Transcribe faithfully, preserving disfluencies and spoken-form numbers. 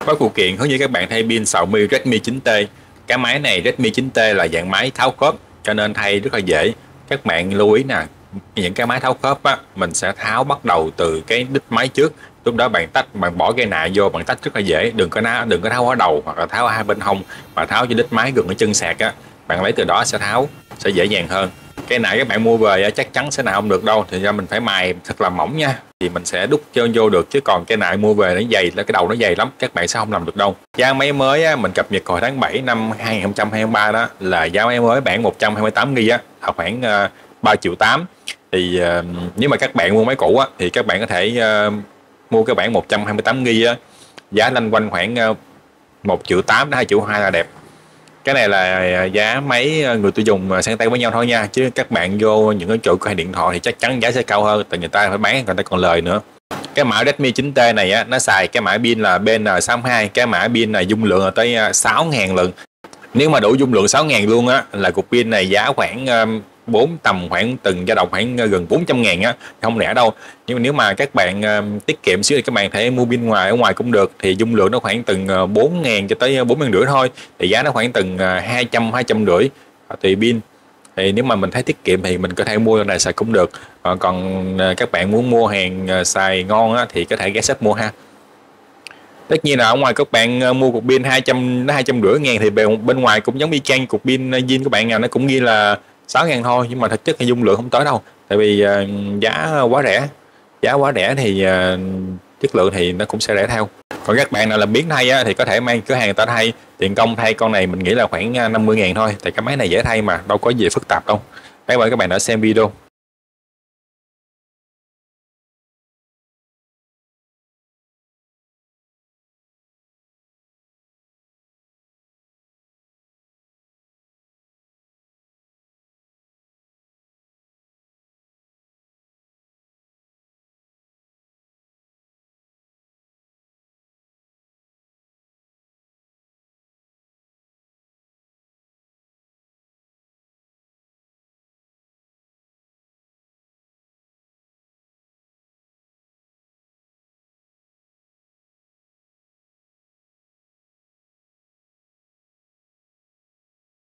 Với phụ kiện hướng dẫn các bạn thay pin Xiaomi Redmi chín T. Cái máy này Redmi chín T là dạng máy tháo khớp cho nên thay rất là dễ. Các bạn lưu ý nè, những cái máy tháo khớp á, mình sẽ tháo bắt đầu từ cái đít máy trước. Lúc đó bạn tách, bạn bỏ cái nạ vô, bạn tách rất là dễ. Đừng có ná, đừng có tháo ở đầu hoặc là tháo ở hai bên hông, mà tháo cho đít máy gần cái chân sạc á. Bạn lấy từ đó sẽ tháo sẽ dễ dàng hơn. Cái nạ các bạn mua về chắc chắn sẽ nào không được đâu, thì ra mình phải mài thật là mỏng nha, thì mình sẽ đút cho vô được, chứ còn cái nạ mua về nó dày, là cái đầu nó dày lắm, các bạn sẽ không làm được đâu. Giá máy mới á, mình cập nhật hồi tháng bảy năm hai nghìn không trăm hai mươi ba đó là giá máy mới bản một trăm hai mươi tám gi bi á, là khoảng uh, ba triệu tám. Thì uh, nếu mà các bạn mua máy cũ á, thì các bạn có thể uh, mua cái bản một trăm hai mươi tám gi bi á, giá lanh quanh khoảng uh, một triệu tám đến hai triệu hai là đẹp. Cái này là giá máy người tiêu dùng sang tay với nhau thôi nha, chứ các bạn vô những cái chỗ cửa hàng điện thoại thì chắc chắn giá sẽ cao hơn, tại người ta phải bán, người ta còn lời nữa. Cái mã Redmi chín T này á, nó xài cái mã pin là B N sáu hai, cái mã pin là dung lượng là tới sáu nghìn lần. Nếu mà đủ dung lượng sáu nghìn luôn á, là cục pin này giá khoảng bốn tầm khoảng từng dao động khoảng gần bốn trăm ngàn á, không rẻ đâu. Nhưng mà nếu mà các bạn uh, tiết kiệm xíu thì các bạn thể mua pin ngoài ở ngoài cũng được, thì dung lượng nó khoảng từng uh, bốn ngàn cho tới bốn ngàn rưỡi thôi, thì giá nó khoảng từng uh, hai trăm hai trăm rưỡi tùy pin. Thì nếu mà mình thấy tiết kiệm thì mình có thể mua này xài cũng được. uh, còn uh, các bạn muốn mua hàng uh, xài ngon á, thì có thể ghé shop mua ha. Tất nhiên là ở ngoài các bạn mua cục pin hai trăm đến hai trăm rưỡi ngàn thì bên ngoài cũng giống y chang cục pin zin các bạn, nào nó cũng ghi là sáu ngàn thôi, nhưng mà thực chất thì dung lượng không tới đâu, tại vì uh, giá quá rẻ. Giá quá rẻ thì uh, chất lượng thì nó cũng sẽ rẻ theo. Còn các bạn nào làm biến thay á, thì có thể mang cửa hàng người ta thay, tiền công thay con này mình nghĩ là khoảng năm mươi ngàn thôi, tại cái máy này dễ thay mà đâu có gì phức tạp đâu. Cảm ơn các bạn đã xem video.